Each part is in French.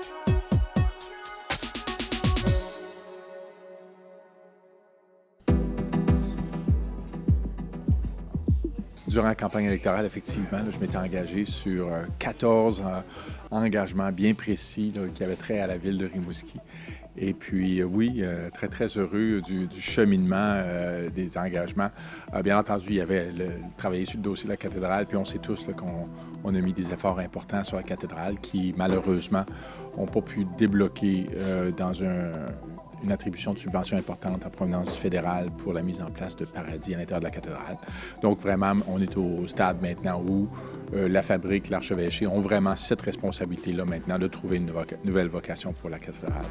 Durant la campagne électorale, effectivement, là, je m'étais engagé sur 14 engagements bien précis là, qui avaient trait à la ville de Rimouski. Et puis, oui, très, très heureux du cheminement des engagements. Bien entendu, il y avait travaillé sur le dossier de la cathédrale, puis on sait tous là, qu'on a mis des efforts importants sur la cathédrale qui, malheureusement, n'ont pas pu débloquer dans une attribution de subvention importante en provenance du fédéral pour la mise en place de paradis à l'intérieur de la cathédrale. Donc, vraiment, on est au stade maintenant où la fabrique, l'archevêché ont vraiment cette responsabilité-là maintenant de trouver une nouvelle vocation pour la cathédrale.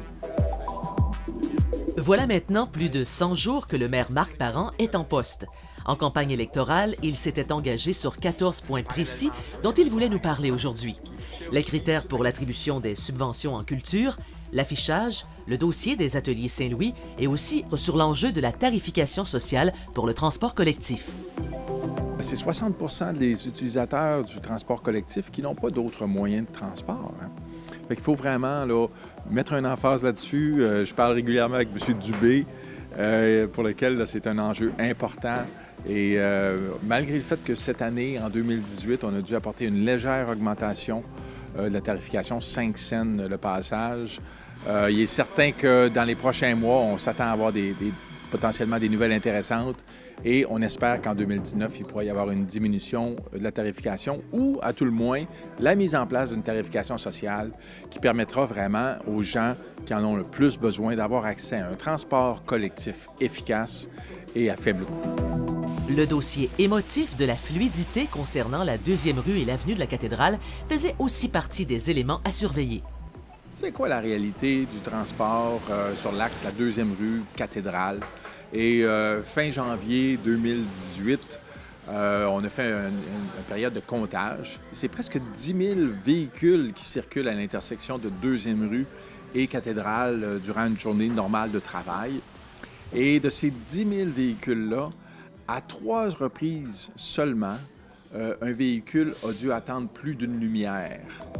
Voilà maintenant plus de 100 jours que le maire Marc Parent est en poste. En campagne électorale, il s'était engagé sur 14 points précis dont il voulait nous parler aujourd'hui. Les critères pour l'attribution des subventions en culture, l'affichage, le dossier des ateliers Saint-Louis et aussi sur l'enjeu de la tarification sociale pour le transport collectif. C'est 60 des utilisateurs du transport collectif qui n'ont pas d'autres moyens de transport. Hein. Fait qu'il faut vraiment là, mettre une emphase là-dessus. Je parle régulièrement avec M. Dubé, pour lequel là, c'est un enjeu important. Et malgré le fait que cette année, en 2018, on a dû apporter une légère augmentation de la tarification, 5 cents le passage, il est certain que dans les prochains mois, on s'attend à avoir potentiellement des nouvelles intéressantes et on espère qu'en 2019, il pourra y avoir une diminution de la tarification ou, à tout le moins, la mise en place d'une tarification sociale qui permettra vraiment aux gens qui en ont le plus besoin d'avoir accès à un transport collectif efficace et à faible coût. Le dossier émotif de la fluidité concernant la 2e rue et l'avenue de la Cathédrale faisait aussi partie des éléments à surveiller. C'est quoi la réalité du transport sur l'axe la 2e rue, Cathédrale? Et fin janvier 2018, on a fait une période de comptage. C'est presque 10 000 véhicules qui circulent à l'intersection de 2e rue et Cathédrale durant une journée normale de travail. Et de ces 10 000 véhicules-là, à 3 reprises seulement, un véhicule a dû attendre plus d'une lumière.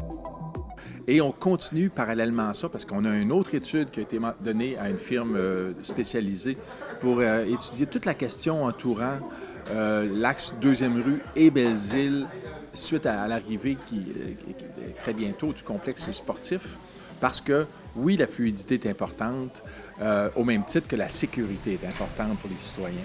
Et on continue parallèlement à ça parce qu'on a une autre étude qui a été donnée à une firme spécialisée pour étudier toute la question entourant l'axe 2e rue et Belle-Île suite à l'arrivée qui est très bientôt du complexe sportif. Parce que, oui, la fluidité est importante, au même titre que la sécurité est importante pour les citoyens.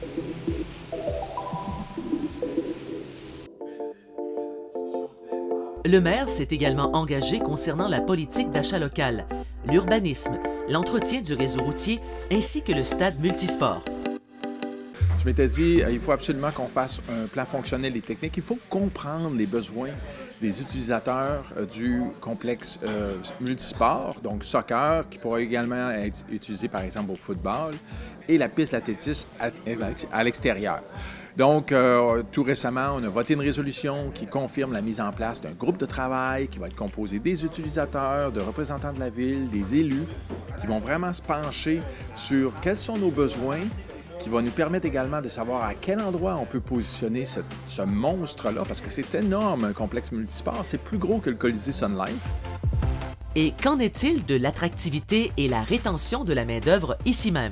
Le maire s'est également engagé concernant la politique d'achat local, l'urbanisme, l'entretien du réseau routier ainsi que le stade multisport. Je m'étais dit, il faut absolument qu'on fasse un plan fonctionnel et technique. Il faut comprendre les besoins des utilisateurs du complexe multisport, donc soccer, qui pourra également être utilisé par exemple au football, et la piste d'athlétisme à l'extérieur. Donc, tout récemment, on a voté une résolution qui confirme la mise en place d'un groupe de travail qui va être composé des utilisateurs, de représentants de la ville, des élus, qui vont vraiment se pencher sur quels sont nos besoins, qui va nous permettre également de savoir à quel endroit on peut positionner ce monstre-là, parce que c'est énorme, un complexe multisport, c'est plus gros que le Colisée Sun Life. Et qu'en est-il de l'attractivité et la rétention de la main-d'œuvre ici même?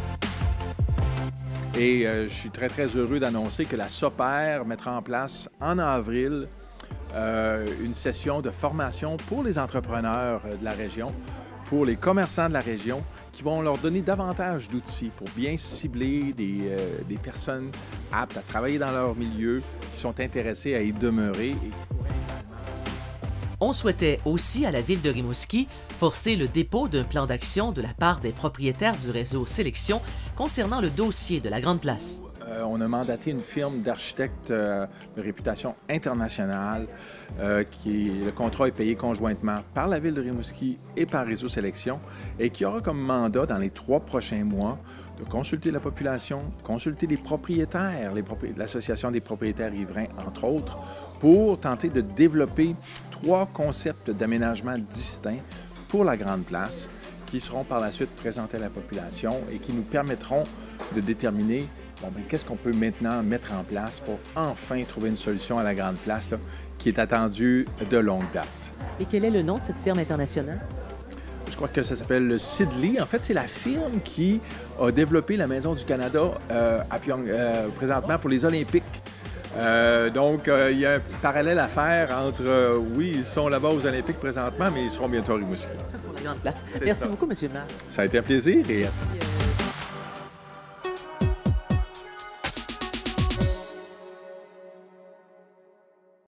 Et je suis très, très heureux d'annoncer que la SOPER mettra en place en avril une session de formation pour les entrepreneurs de la région, pour les commerçants de la région, qui vont leur donner davantage d'outils pour bien cibler des personnes aptes à travailler dans leur milieu, qui sont intéressées à y demeurer. On souhaitait aussi à la ville de Rimouski forcer le dépôt d'un plan d'action de la part des propriétaires du réseau Sélection concernant le dossier de la Grande Place. On a mandaté une firme d'architectes de réputation internationale. Le contrat est payé conjointement par la ville de Rimouski et par Réseau Sélection et qui aura comme mandat dans les 3 prochains mois de consulter la population, consulter les propriétaires, l'Association des propriétaires riverains, entre autres, pour tenter de développer 3 concepts d'aménagement distincts pour la Grande Place qui seront par la suite présentés à la population et qui nous permettront de déterminer bon, ben, qu'est-ce qu'on peut maintenant mettre en place pour enfin trouver une solution à la Grande Place là, qui est attendue de longue date. Et quel est le nom de cette firme internationale? Je crois que ça s'appelle le Sidley. En fait, c'est la firme qui a développé la Maison du Canada présentement pour les Olympiques. Donc, il y a un parallèle à faire entre, oui, ils sont là-bas aux Olympiques présentement, mais ils seront bientôt à Rimouski. Pour la Grande Place. Merci beaucoup, M. Marc. Ça a été un plaisir et